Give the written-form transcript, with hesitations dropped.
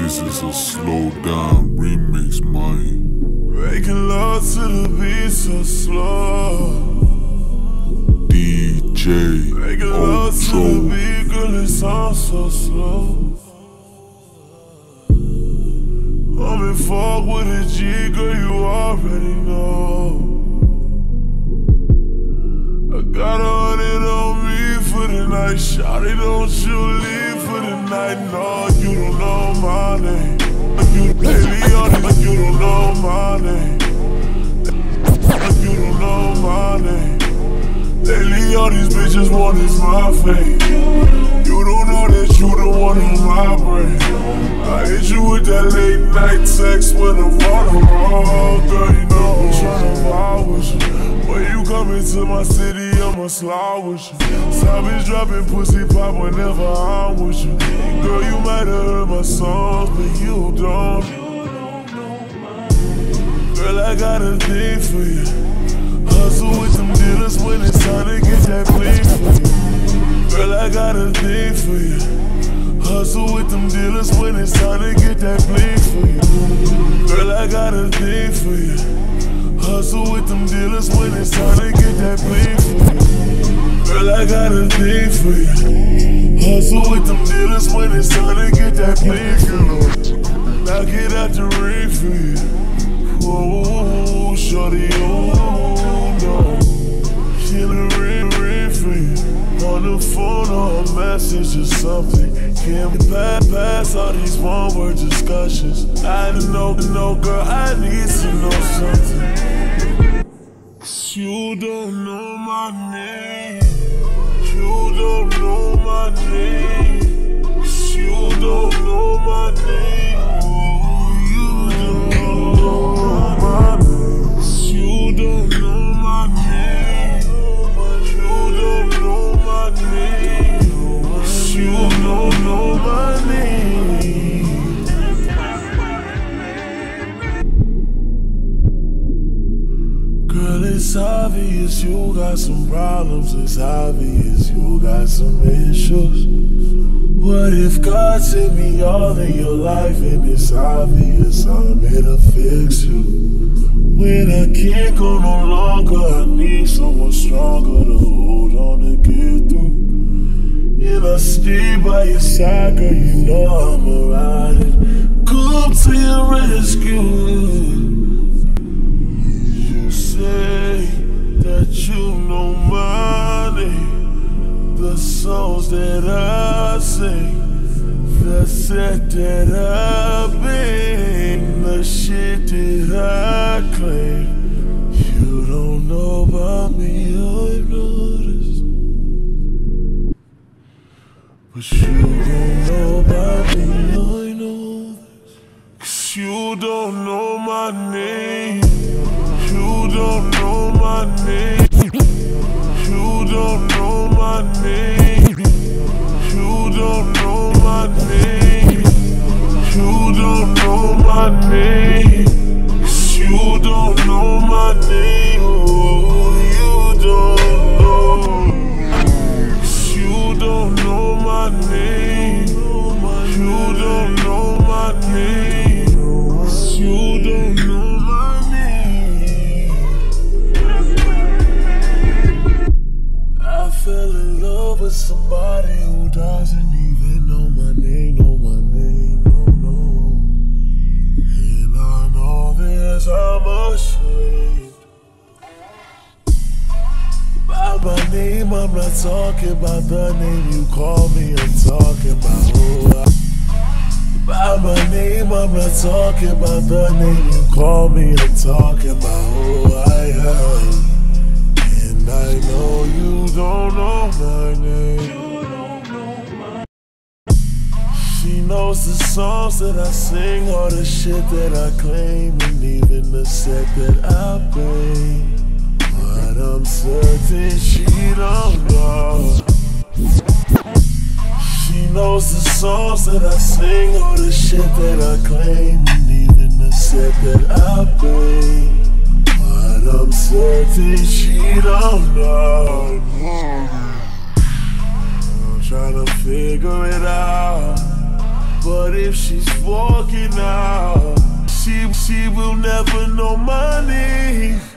This is a slow down remix, man. Making love to the beat so slow. DJ Making love to the beat, girl, it sounds so slow. I'm in fog with a G, girl, you already know. I got 100 on me for the night. Shawty, don't you leave for the night. No, you don't know my name. Lately on this, you don't know my name. You don't know my name. Lately all these bitches want is my fate. You don't know that you the one on my brain. I hit you with that late night text when I'm on the road. Girl, you know I'm tryna vibe with you. When you come into my city, I'ma slide with you. Savage dropping pussy pop whenever I'm with you. Girl, you might have heard my songs, but you don't. Girl, I got a thing for you. Hustle with them dealers when it's time to get that bling for you. Girl, I got a thing for you. Hustle with them dealers when it's time to get that bling for you. Girl, I got a thing for you. Hustle with them dealers when it's time to get that bling for you. Girl, I got a thing for you. Hustle with them dealers when it's time to get that bling for you. Now get out the ring for you. Whoa, shorty, oh no. Kill a ring for you. On the phone or a message or something. Can't pass all these one-word discussions. I don't know, girl, I need to know something. 'Cause you don't know my name. You don't know my name. 'Cause you don't know my name. Oh, you don't know my name. 'Cause you don't know my name. You don't know my name. 'Cause you don't know my name. Girl, it's obvious you got some problems. It's obvious you got some issues. What if God sent me all in your life and it's obvious I'm here to fix you? When I can't go no longer, I need someone stronger to hold on to get through. And I stay by your side, girl, you know I'ma ride it. Come to your rescue. You say that you know my name. The songs that I sing, the set that I bring, the shit that I claim. You don't know about me, I've noticed. But you don't know about me, I know this. 'Cause you don't know my name. You don't know my name. You don't know my name. You don't know my name. You don't know my name. 'Cause you don't know my name. Oh, you don't know. 'Cause you don't know my name. You don't know my name. 'Cause you don't know my name. I fell in love with somebody who doesn't even know my name, no, no. And I know this, I'm ashamed. By my name, I'm not talking about the name you call me, I'm talking about who I am. By my name, I'm not talking about the name you call me, I'm talking about who I am. And I know you don't know my name. She knows the songs that I sing, all the shit that I claim, and even the set that I pay. But I'm certain she don't know. She knows the songs that I sing, all the shit that I claim, and even the set that I pay. But I'm certain she don't know. I'm trying to figure it out. But if she's walking out, she will never know my name.